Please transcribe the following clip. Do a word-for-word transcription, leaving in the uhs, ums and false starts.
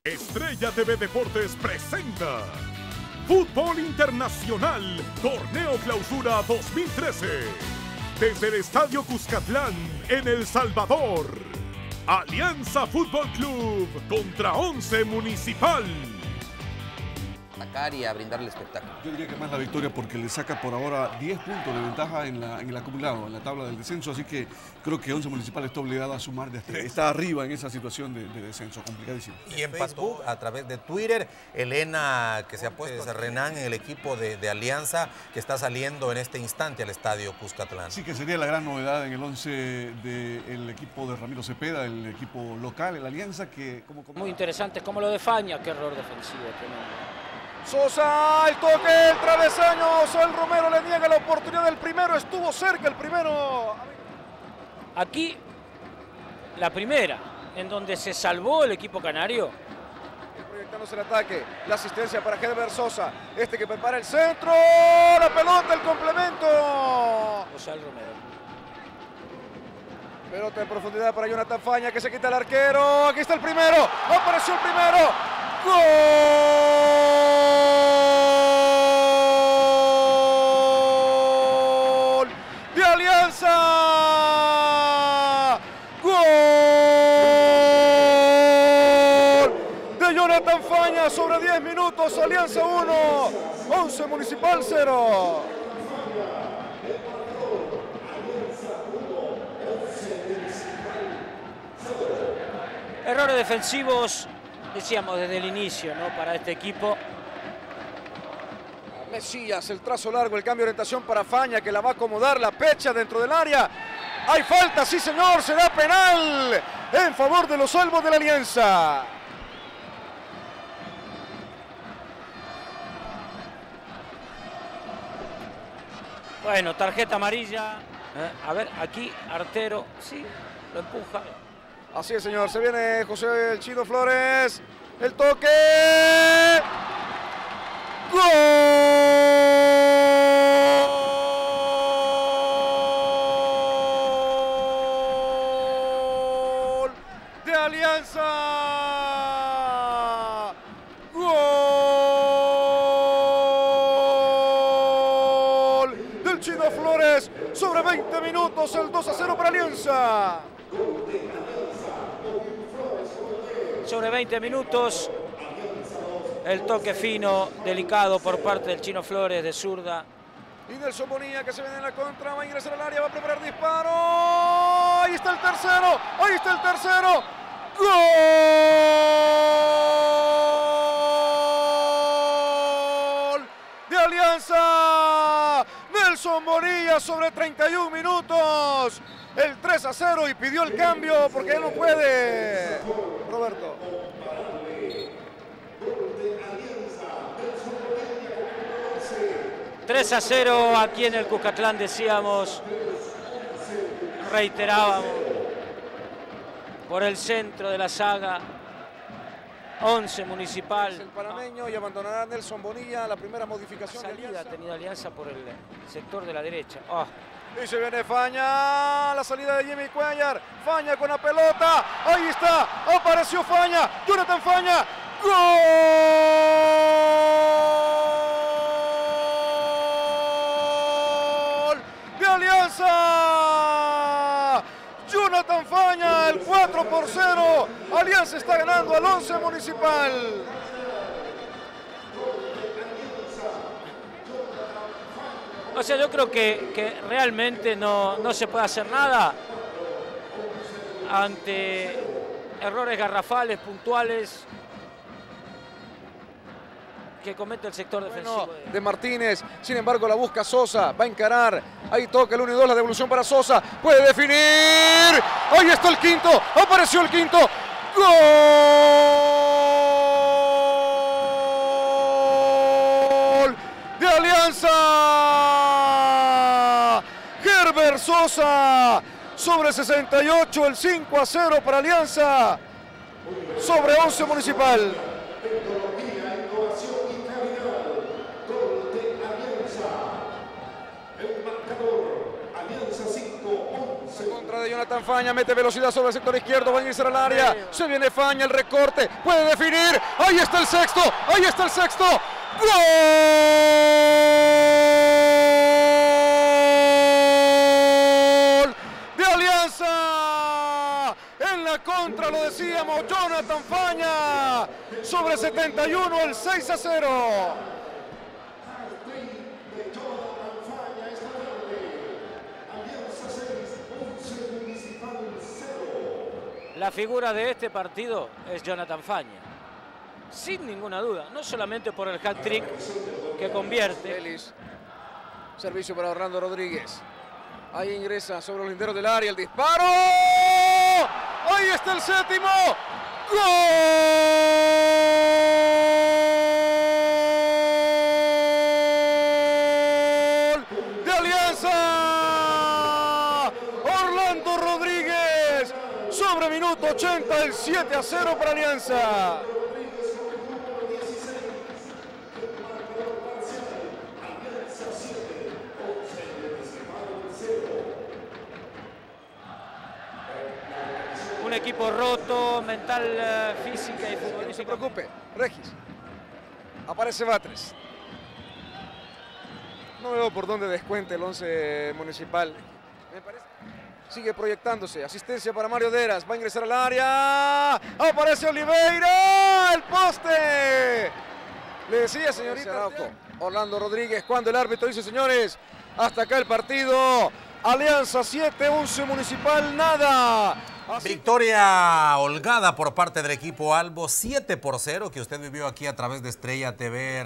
Estrella T V Deportes presenta Fútbol Internacional, Torneo Clausura dos mil trece. Desde el Estadio Cuscatlán, en El Salvador. Alianza Fútbol Club contra Once Municipal. Atacar y a brindarle espectáculo. Yo diría que más la victoria porque le saca por ahora diez puntos de ventaja en, la, en el acumulado, en la tabla del descenso, así que creo que Once Municipal está obligado a sumar de tres. Está arriba en esa situación de, de descenso, complicadísimo. Y en Facebook, a través de Twitter, Elena, que se ha puesto a Renan en el equipo de, de Alianza, que está saliendo en este instante al Estadio Cuscatlán. Sí, que sería la gran novedad en el once del equipo de Ramiro Cepeda, el equipo local, el Alianza, que como... como... Muy interesante, como lo de Faña, qué error defensivo tremendo. Sosa, el toque, el travesaño, Sol Romero le niega la oportunidad del primero, estuvo cerca el primero. Aquí, la primera, en donde se salvó el equipo canario. Proyectándose el ataque, la asistencia para Herbert Sosa, este que prepara el centro, la pelota, el complemento. José Romero. Pelota en profundidad para Jonathan Faña, que se quita el arquero, aquí está el primero, apareció el primero. ¡Gol de Alianza! ¡Gol de Jonathan Faña sobre diez minutos! Alianza uno, Once Municipal cero. Errores defensivos, decíamos desde el inicio, ¿no? Para este equipo. Mesías, el trazo largo, el cambio de orientación para Faña, que la va a acomodar, la pecha dentro del área. Hay falta, sí señor, será penal en favor de los salvos de la Alianza. Bueno, tarjeta amarilla. Eh, a ver, aquí Artero, sí, lo empuja. Así es, señor. Se viene José el Chino Flores. El toque. ¡Gol de Alianza! ¡Gol del Chino Flores! Sobre veinte minutos, el dos a cero para Alianza. Sobre veinte minutos, el toque fino, delicado por parte del Chino Flores de zurda. Y Nelson Bonilla, que se viene en la contra, va a ingresar al área, va a preparar disparo. Ahí está el tercero, ahí está el tercero. ¡Gol de Alianza! Nelson Bonilla sobre treinta y un minutos. El tres a cero y pidió el cambio porque él no puede. Roberto. tres a cero aquí en el Cuscatlán, decíamos, reiterábamos, por el centro de la saga, Once Municipal. El panameño y abandonará Nelson Bonilla, la primera modificación. La salida ha tenido Alianza por el sector de la derecha. Oh. Y se viene Faña, la salida de Jimmy Cuellar, Faña con la pelota, ahí está, apareció Faña, Jonathan Faña, ¡gol de Alianza! Jonathan Faña, el cuatro por cero, Alianza está ganando al Once Municipal. O sea, yo creo que, que realmente no, no se puede hacer nada ante errores garrafales, puntuales, que comete el sector defensivo. Bueno, de Martínez, sin embargo la busca Sosa, va a encarar, ahí toca el uno y dos, la devolución para Sosa, puede definir, ahí está el quinto, apareció el quinto, ¡gol de Alianza! Herbert Sosa sobre sesenta y ocho, el cinco a cero para Alianza sobre Once Municipal. Contra de Jonathan Faña, mete velocidad sobre el sector izquierdo, va a ingresar al área. Se viene Faña, el recorte, puede definir. Ahí está el sexto, ahí está el sexto. ¡Gol! De Alianza. En la contra, lo decíamos, Jonathan Faña. Sobre setenta y uno, el seis a cero. La figura de este partido es Jonathan Faña, sin ninguna duda, no solamente por el hat-trick que convierte. Ellis. Servicio para Orlando Rodríguez. Ahí ingresa sobre los linderos del área, el disparo. Ahí está el séptimo. ¡Gol! De Alianza. Orlando Rodríguez. Sobre minuto ochenta, el siete a cero para Alianza. Un equipo roto, mental, uh, física y futbolística. No se preocupe, Regis. Aparece Batres. No veo por dónde descuente el once municipal. Me parece. Sigue proyectándose. Asistencia para Mario Deras. Va a ingresar al área. Aparece Oliveira. El poste. Le decía, señorita Araujo. Orlando Rodríguez. Cuando el árbitro dice, señores, hasta acá el partido. Alianza siete, once Municipal nada. Así... Victoria holgada por parte del equipo Albo, siete por cero, que usted vivió aquí a través de Estrella T V.